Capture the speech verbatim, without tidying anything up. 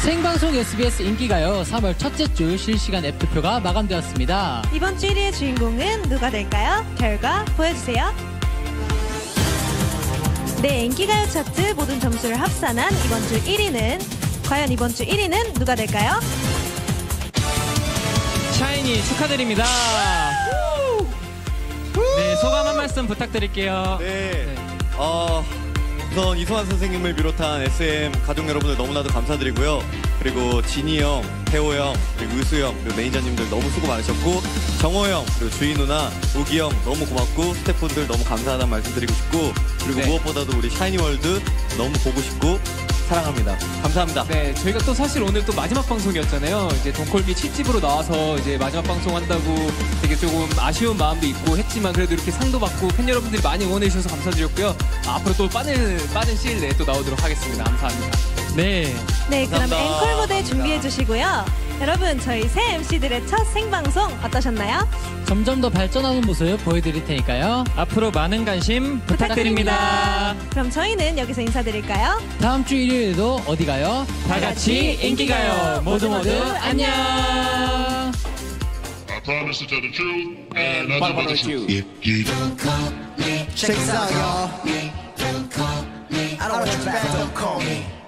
생방송 에스비에스 인기가요 삼월 첫째 주 실시간 앱투표가 마감되었습니다. 이번 주 일 위의 주인공은 누가 될까요? 결과 보여주세요. 네, 인기가요 차트 모든 점수를 합산한 이번 주 일 위는 과연 이번 주 일 위는 누가 될까요? 샤이니 축하드립니다. 네, 소감 한 말씀 부탁드릴게요. 네. 어, 우선 이소환 선생님을 비롯한 에스엠 가족 여러분들 너무나도 감사드리고요. 그리고 진이 형, 태호 형, 그리고 의수 형, 그리고 매니저님들 너무 수고 많으셨고, 정호 형, 그리고 주희 누나, 우기 형 너무 고맙고, 스태프분들 너무 감사하다는 말씀 드리고 싶고, 그리고 네. 무엇보다도 우리 샤이니월드 너무 보고 싶고 사랑합니다. 감사합니다. 네, 저희가 또 사실 오늘 또 마지막 방송이었잖아요. 이제 동콜비 칠 집으로 나와서 이제 마지막 방송 한다고 되게 조금 아쉬운 마음도 있고 했지만 그래도 이렇게 상도 받고 팬 여러분들이 많이 응원해 주셔서 감사드렸고요. 앞으로 또 빠른 빠른 시일 내에 또 나오도록 하겠습니다. 감사합니다. 네. 네, 그럼 감사합니다. 앵콜 무대 준비해 주시고요. 여러분, 저희 새 엠씨들의 첫 생방송 어떠셨나요? 점점 더 발전하는 모습 보여드릴 테니까요. 앞으로 많은 관심 부탁드립니다. 그럼 저희는 여기서 인사드릴까요? 다음 주 일요일에도 어디 가요? 다 같이 인기가요. 모두 모두 안녕. I promise to tell the truth and nothing but the truth. If you don't call me, Check this out, y'all. I don't want you back, don't call me.